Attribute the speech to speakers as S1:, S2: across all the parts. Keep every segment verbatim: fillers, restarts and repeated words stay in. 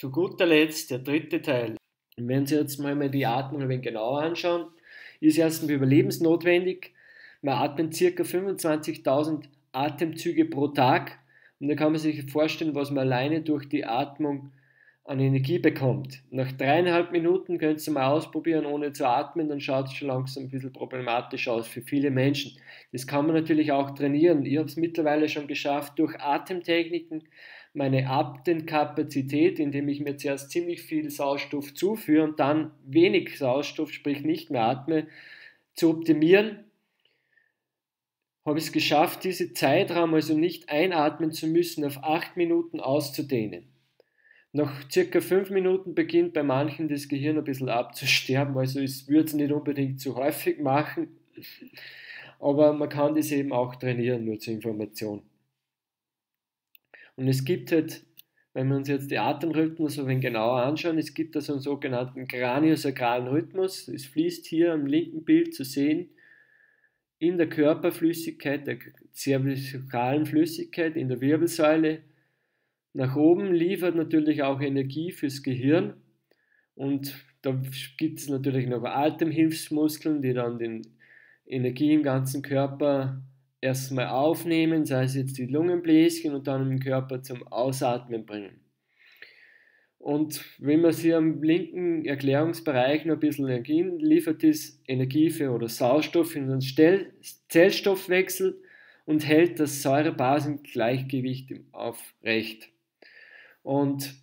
S1: Zu guter Letzt der dritte Teil. Und wenn Sie jetzt mal die Atmung ein wenig genauer anschauen, ist erstens überlebensnotwendig. Man atmet ca. fünfundzwanzigtausend Atemzüge pro Tag und da kann man sich vorstellen, was man alleine durch die Atmung an Energie bekommt. Nach dreieinhalb Minuten könnt ihr mal ausprobieren, ohne zu atmen, dann schaut es schon langsam ein bisschen problematisch aus für viele Menschen. Das kann man natürlich auch trainieren. Ich habe es mittlerweile schon geschafft, durch Atemtechniken meine Atemkapazität, indem ich mir zuerst ziemlich viel Sauerstoff zuführe und dann wenig Sauerstoff, sprich nicht mehr atme, zu optimieren. Habe ich es geschafft, diesen Zeitraum, also nicht einatmen zu müssen, auf acht Minuten auszudehnen. Nach circa fünf Minuten beginnt bei manchen das Gehirn ein bisschen abzusterben, also ich würde es nicht unbedingt zu häufig machen, aber man kann das eben auch trainieren, nur zur Information. Und es gibt halt, wenn wir uns jetzt die Atemrhythmus ein wenig genauer anschauen, es gibt also einen sogenannten kraniosakralen Rhythmus, es fließt hier am linken Bild zu sehen, in der Körperflüssigkeit, der zervikalaren Flüssigkeit, in der Wirbelsäule, nach oben, liefert natürlich auch Energie fürs Gehirn und da gibt es natürlich noch Atemhilfsmuskeln, die dann die Energie im ganzen Körper erstmal aufnehmen, sei es jetzt die Lungenbläschen und dann im Körper zum Ausatmen bringen. Und wenn man sie am linken Erklärungsbereich noch ein bisschen Energie liefert, ist Energie für oder Sauerstoff in den Zellstoffwechsel und hält das Säure-Basen-Gleichgewicht aufrecht. Und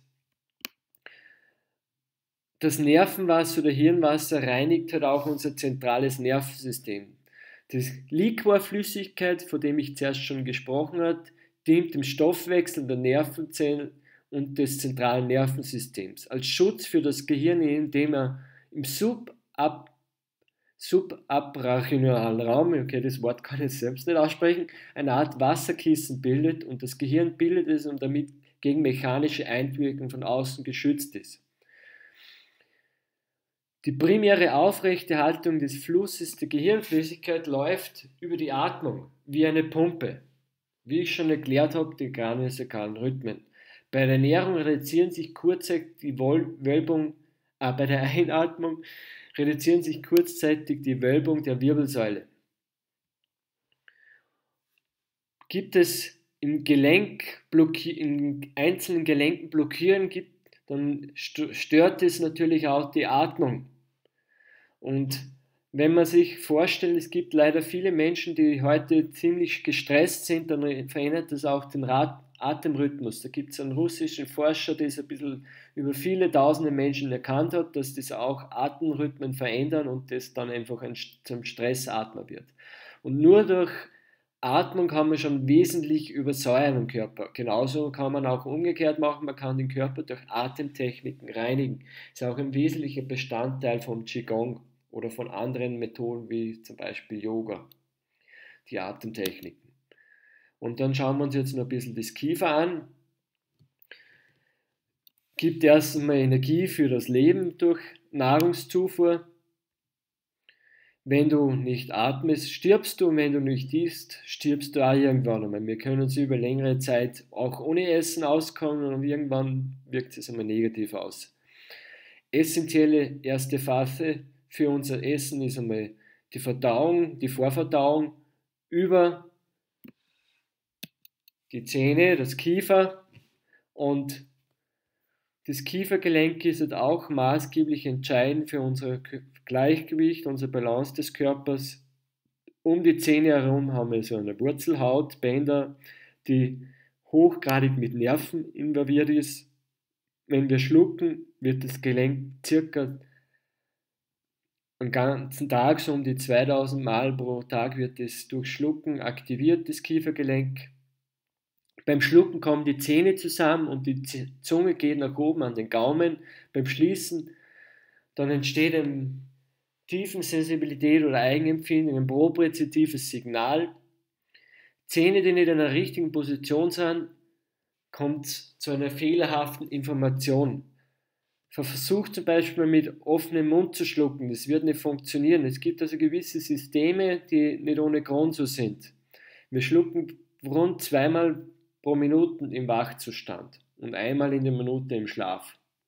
S1: das Nervenwasser oder Hirnwasser reinigt halt auch unser zentrales Nervensystem. Die Liquorflüssigkeit, von dem ich zuerst schon gesprochen habe, dient dem Stoffwechsel der Nervenzellen und des zentralen Nervensystems. Als Schutz für das Gehirn, indem er im Subab subabrachionalen Raum, okay, das Wort kann ich selbst nicht aussprechen, eine Art Wasserkissen bildet und das Gehirn bildet es und damit gegen mechanische Einwirkung von außen geschützt ist. Die primäre Aufrechterhaltung des Flusses der Gehirnflüssigkeit läuft über die Atmung, wie eine Pumpe. Wie ich schon erklärt habe, die kraniosakralen Rhythmen. Bei der Ernährung reduzieren sich kurzzeitig die Wölbung, äh, bei der Einatmung reduzieren sich kurzzeitig die Wölbung der Wirbelsäule. Gibt es im Gelenk in einzelnen Gelenken Blockieren gibt, dann stört es natürlich auch die Atmung. Und wenn man sich vorstellt, es gibt leider viele Menschen, die heute ziemlich gestresst sind, dann verändert das auch den Atemrhythmus. Da gibt es einen russischen Forscher, der es ein bisschen über viele tausende Menschen erkannt hat, dass das auch Atemrhythmen verändern und das dann einfach ein, zum Stressatmer wird. Und nur durch Atmung kann man schon wesentlich übersäuern im Körper. Genauso kann man auch umgekehrt machen, man kann den Körper durch Atemtechniken reinigen. Das ist auch ein wesentlicher Bestandteil vom Qigong oder von anderen Methoden wie zum Beispiel Yoga, die Atemtechniken. Und dann schauen wir uns jetzt noch ein bisschen das Kiefer an. Gibt erst einmal Energie für das Leben durch Nahrungszufuhr. Wenn du nicht atmest, stirbst du und wenn du nicht isst, stirbst du auch irgendwann einmal. Wir können uns über längere Zeit auch ohne Essen auskommen und irgendwann wirkt es einmal negativ aus. Essentielle erste Phase für unser Essen ist einmal die Verdauung, die Vorverdauung über die Zähne, das Kiefer und das Kiefergelenk ist halt auch maßgeblich entscheidend für unser Gleichgewicht, unsere Balance des Körpers. Um die Zähne herum haben wir so eine Wurzelhaut, Bänder, die hochgradig mit Nerven involviert ist. Wenn wir schlucken, wird das Gelenk circa am ganzen Tag, so um die zweitausend Mal pro Tag wird es durch Schlucken aktiviert, das Kiefergelenk. Beim Schlucken kommen die Zähne zusammen und die Zunge geht nach oben an den Gaumen. Beim Schließen dann entsteht eine Tiefensensibilität oder Eigenempfinden, ein propriozeptives Signal. Zähne, die nicht in einer richtigen Position sind, kommt zu einer fehlerhaften Information. Versucht zum Beispiel mit offenem Mund zu schlucken, das wird nicht funktionieren. Es gibt also gewisse Systeme, die nicht ohne Grund so sind. Wir schlucken rund zweimal pro Minute im Wachzustand und einmal in der Minute im Schlaf.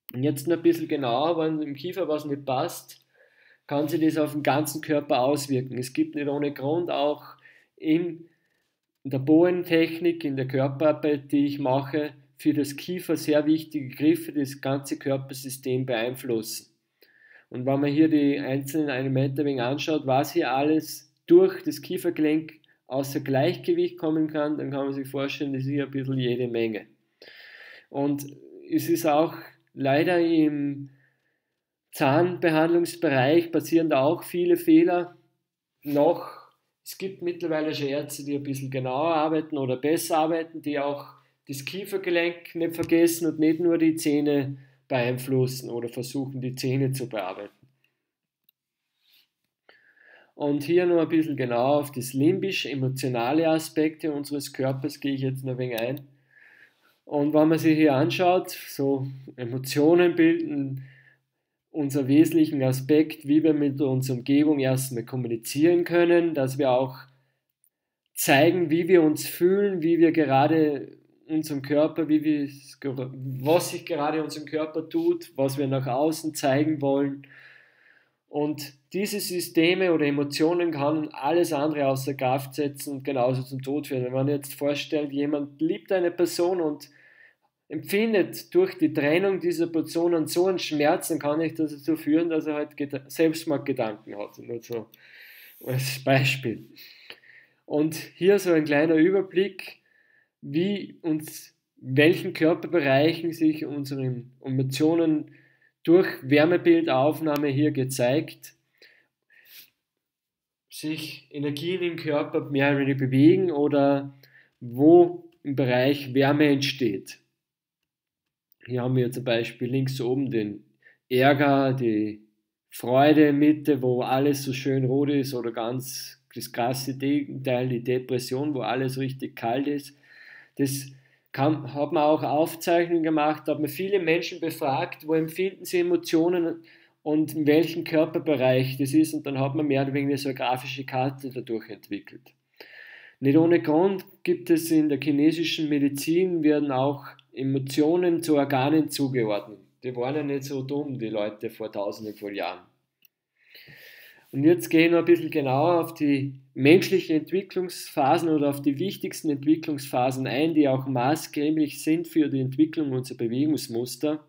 S1: Und jetzt noch ein bisschen genauer, wenn im Kiefer was nicht passt, kann sich das auf den ganzen Körper auswirken. Es gibt nicht ohne Grund auch in der Bohrentechnik, in der Körperarbeit, die ich mache, für das Kiefer sehr wichtige Griffe, die das ganze Körpersystem beeinflussen. Und wenn man hier die einzelnen Elemente ein wenig anschaut, was hier alles durch das Kiefergelenk außer Gleichgewicht kommen kann, dann kann man sich vorstellen, das ist hier ein bisschen jede Menge. Und es ist auch leider im Zahnbehandlungsbereich passieren da auch viele Fehler. Noch, es gibt mittlerweile schon Ärzte, die ein bisschen genauer arbeiten oder besser arbeiten, die auch das Kiefergelenk nicht vergessen und nicht nur die Zähne beeinflussen oder versuchen, die Zähne zu bearbeiten. Und hier noch ein bisschen genauer auf das limbisch-emotionale Aspekte unseres Körpers gehe ich jetzt noch ein wenig ein. Und wenn man sich hier anschaut, so Emotionen bilden unser wesentlichen Aspekt, wie wir mit unserer Umgebung erstmal kommunizieren können, dass wir auch zeigen, wie wir uns fühlen, wie wir gerade unserem Körper, wie wir, was sich gerade unserem Körper tut, was wir nach außen zeigen wollen. Und diese Systeme oder Emotionen kann alles andere außer Kraft setzen und genauso zum Tod führen. Wenn man jetzt vorstellt, jemand liebt eine Person und empfindet durch die Trennung dieser Person so einen Schmerz, dann kann ich das dazu führen, dass er halt Selbstmordgedanken hat. Nur so als Beispiel. Und hier so ein kleiner Überblick, wie uns, welchen Körperbereichen sich unsere Emotionen durch Wärmebildaufnahme hier gezeigt, sich Energien im Körper mehr oder weniger bewegen oder wo im Bereich Wärme entsteht. Hier haben wir zum Beispiel links oben den Ärger, die Freude Mitte, wo alles so schön rot ist, oder ganz das krasse Gegenteil, die Depression, wo alles richtig kalt ist. Das kann, hat man auch Aufzeichnungen gemacht, da hat man viele Menschen befragt, wo empfinden sie Emotionen und in welchem Körperbereich das ist, und dann hat man mehr oder weniger so eine grafische Karte dadurch entwickelt. Nicht ohne Grund gibt es in der chinesischen Medizin, werden auch Emotionen zu Organen zugeordnet. Die waren ja nicht so dumm, die Leute vor tausenden von Jahren. Und jetzt gehe ich noch ein bisschen genauer auf die menschlichen Entwicklungsphasen oder auf die wichtigsten Entwicklungsphasen ein, die auch maßgeblich sind für die Entwicklung unserer Bewegungsmuster.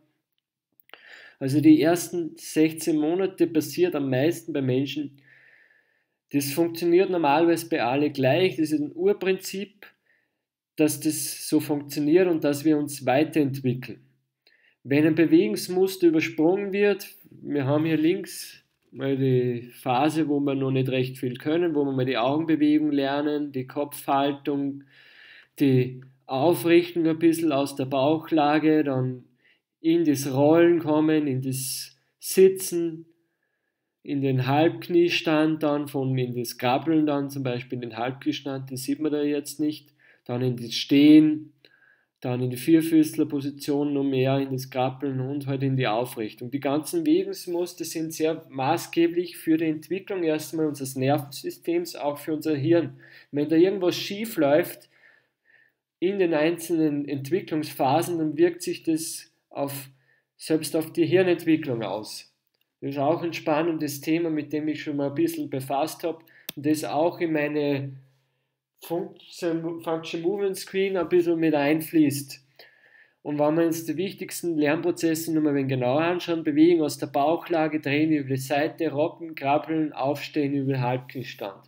S1: Also die ersten sechzehn Monate passiert am meisten bei Menschen. Das funktioniert normalerweise bei allen gleich. Das ist ein Urprinzip, dass das so funktioniert und dass wir uns weiterentwickeln. Wenn ein Bewegungsmuster übersprungen wird, wir haben hier links mal die Phase, wo wir noch nicht recht viel können, wo wir mal die Augenbewegung lernen, die Kopfhaltung, die Aufrichtung ein bisschen aus der Bauchlage, dann in das Rollen kommen, in das Sitzen, in den Halbkniestand, dann von in das Krabbeln, dann zum Beispiel in den Halbkniestand, den sieht man da jetzt nicht, dann in das Stehen, dann in die Vierfüßlerposition noch mehr, in das Krabbeln und halt in die Aufrichtung. Die ganzen Bewegungsmuster sind sehr maßgeblich für die Entwicklung erstmal unseres Nervensystems, auch für unser Hirn. Wenn da irgendwas schief läuft in den einzelnen Entwicklungsphasen, dann wirkt sich das auf, selbst auf die Hirnentwicklung aus. Das ist auch ein spannendes Thema, mit dem ich schon mal ein bisschen befasst habe und das auch in meine Function, Function Movement Screen ein bisschen mit einfließt. Und wenn wir uns die wichtigsten Lernprozesse nochmal ein wenig genauer anschauen, Bewegung aus der Bauchlage, drehen über die Seite, rocken, krabbeln, aufstehen über den Halbkniestand.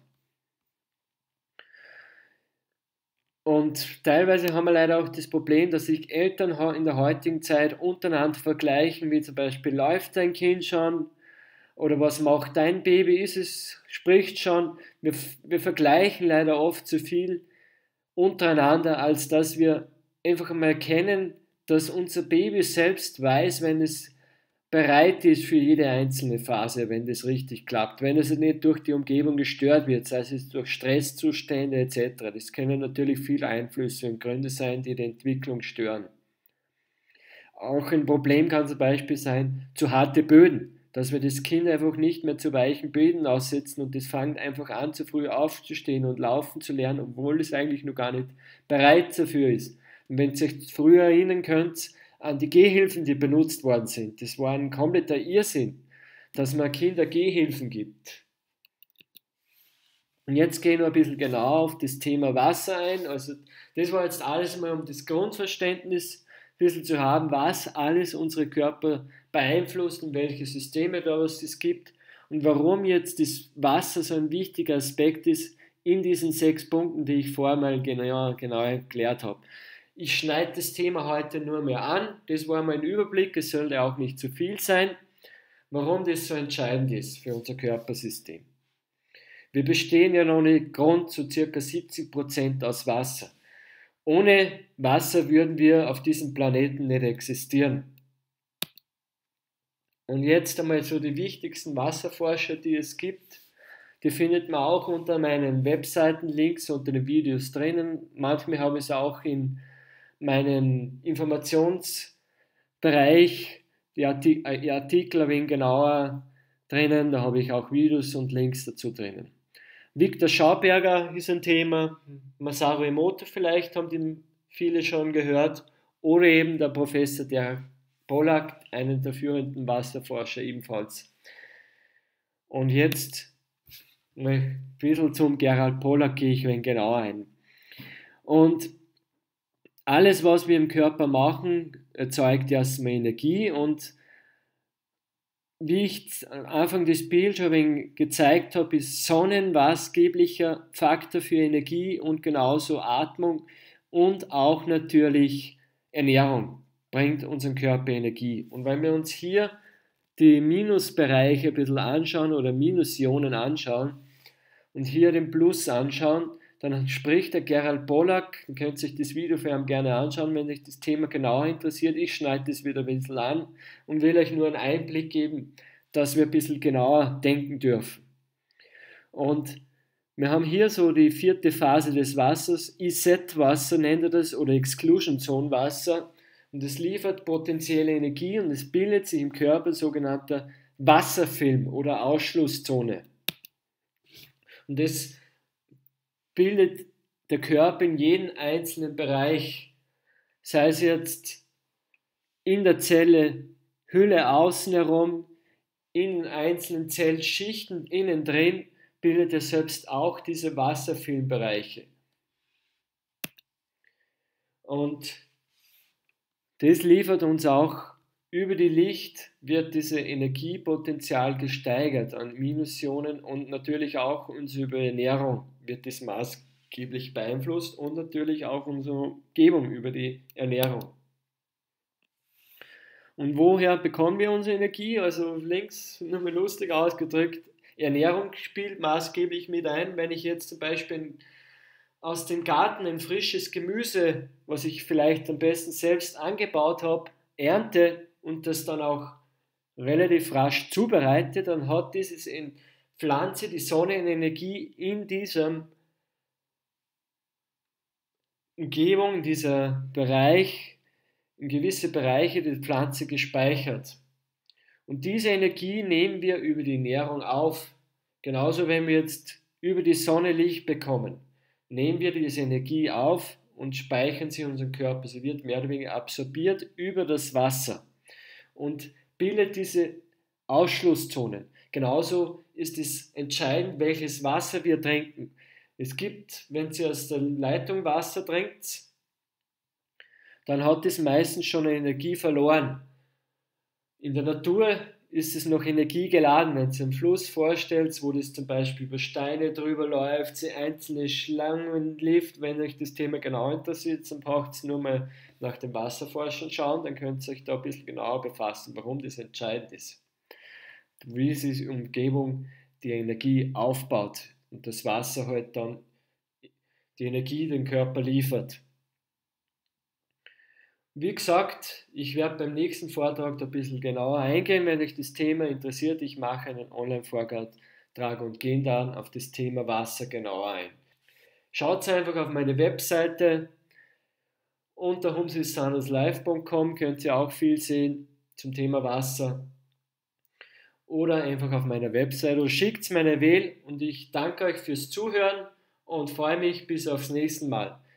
S1: Und teilweise haben wir leider auch das Problem, dass sich Eltern in der heutigen Zeit untereinander vergleichen, wie zum Beispiel, läuft dein Kind schon oder was macht dein Baby, ist es, spricht schon. Wir, wir vergleichen leider oft zu viel untereinander, als dass wir einfach mal erkennen, dass unser Baby selbst weiß, wenn es bereit ist für jede einzelne Phase, wenn das richtig klappt, wenn es nicht durch die Umgebung gestört wird, sei es durch Stresszustände et cetera. Das können natürlich viele Einflüsse und Gründe sein, die die Entwicklung stören. Auch ein Problem kann zum Beispiel sein, zu harte Böden, dass wir das Kind einfach nicht mehr zu weichen Böden aussetzen und das fängt einfach an, zu früh aufzustehen und laufen zu lernen, obwohl es eigentlich noch gar nicht bereit dafür ist. Und wenn ihr euch früher erinnern könnt, an die Gehhilfen, die benutzt worden sind. Das war ein kompletter Irrsinn, dass man Kinder Gehhilfen gibt. Und jetzt gehen wir ein bisschen genauer auf das Thema Wasser ein. Also das war jetzt alles mal, um das Grundverständnis ein bisschen zu haben, was alles unsere Körper beeinflusst und welche Systeme daraus es gibt und warum jetzt das Wasser so ein wichtiger Aspekt ist in diesen sechs Punkten, die ich vorher mal genau, genau erklärt habe. Ich schneide das Thema heute nur mehr an. Das war mein Überblick. Es sollte auch nicht zu viel sein, warum das so entscheidend ist für unser Körpersystem. Wir bestehen ja noch nicht Grund zu ca. siebzig Prozent aus Wasser. Ohne Wasser würden wir auf diesem Planeten nicht existieren. Und jetzt einmal so die wichtigsten Wasserforscher, die es gibt. Die findet man auch unter meinen Webseiten-Links unter den Videos drinnen. Manchmal habe ich es auch in meinem Informationsbereich, die Artikel ein wenig genauer drinnen. Da habe ich auch Videos und Links dazu drinnen. Viktor Schauberger ist ein Thema, Masaru Emoto vielleicht, haben die viele schon gehört, oder eben der Professor Gerald Pollack, einen der führenden Wasserforscher ebenfalls. Und jetzt ein bisschen zum Gerald Pollack gehe ich ein wenig genauer ein. Und alles, was wir im Körper machen, erzeugt erstmal Energie und wie ich am Anfang des Bildes schon ein wenig gezeigt habe, ist Sonnen maßgeblicher Faktor für Energie und genauso Atmung und auch natürlich Ernährung bringt unserem Körper Energie. Und wenn wir uns hier die Minusbereiche ein bisschen anschauen oder Minusionen anschauen und hier den Plus anschauen, dann spricht der Gerald Pollack, ihr könnt sich das Video für ihn gerne anschauen, wenn euch das Thema genauer interessiert. Ich schneide das wieder ein bisschen an und will euch nur einen Einblick geben, dass wir ein bisschen genauer denken dürfen. Und wir haben hier so die vierte Phase des Wassers, E Z-Wasser nennt er das, oder Exclusion Zone Wasser. Und es liefert potenzielle Energie und es bildet sich im Körper sogenannter Wasserfilm oder Ausschlusszone. Und das bildet der Körper in jedem einzelnen Bereich, sei es jetzt in der Zelle, Hülle außen herum, in einzelnen Zellschichten innen drin, bildet er selbst auch diese Wasserfilmbereiche. Und das liefert uns auch über die Licht, wird dieses Energiepotenzial gesteigert an Minusionen und natürlich auch unsere Ernährung wird das maßgeblich beeinflusst und natürlich auch unsere Umgebung über die Ernährung. Und woher bekommen wir unsere Energie? Also links, nur mal lustig ausgedrückt, Ernährung spielt maßgeblich mit ein. Wenn ich jetzt zum Beispiel aus dem Garten ein frisches Gemüse, was ich vielleicht am besten selbst angebaut habe, ernte und das dann auch relativ rasch zubereite, dann hat dieses in Pflanze die Sonnenenergie in dieser Umgebung, in dieser Bereich, in gewisse Bereiche der Pflanze gespeichert. Und diese Energie nehmen wir über die Ernährung auf. Genauso, wenn wir jetzt über die Sonne Licht bekommen, nehmen wir diese Energie auf und speichern sie in unserem Körper. Sie wird mehr oder weniger absorbiert über das Wasser und bildet diese Ausschlusszonen. Genauso ist es entscheidend, welches Wasser wir trinken. Es gibt, wenn Sie aus der Leitung Wasser trinkt, dann hat es meistens schon Energie verloren. In der Natur ist es noch energiegeladen, wenn Sie einen Fluss vorstellt, wo das zum Beispiel über Steine drüber läuft, sie einzelne Schlangen lift. Wenn euch das Thema genau interessiert, dann braucht ihr nur mal nach dem Wasserforschern schauen, dann könnt ihr euch da ein bisschen genauer befassen, warum das entscheidend ist. Wie diese Umgebung die Energie aufbaut und das Wasser halt dann die Energie den Körper liefert. Wie gesagt, ich werde beim nächsten Vortrag da ein bisschen genauer eingehen, wenn euch das Thema interessiert. Ich mache einen Online-Vortrag und gehe dann auf das Thema Wasser genauer ein. Schaut einfach auf meine Webseite unter homeswithsanderslife punkt com, könnt ihr auch viel sehen zum Thema Wasser. Oder einfach auf meiner Webseite oder schickt mir eine Mail und ich danke euch fürs Zuhören und freue mich bis aufs nächste Mal.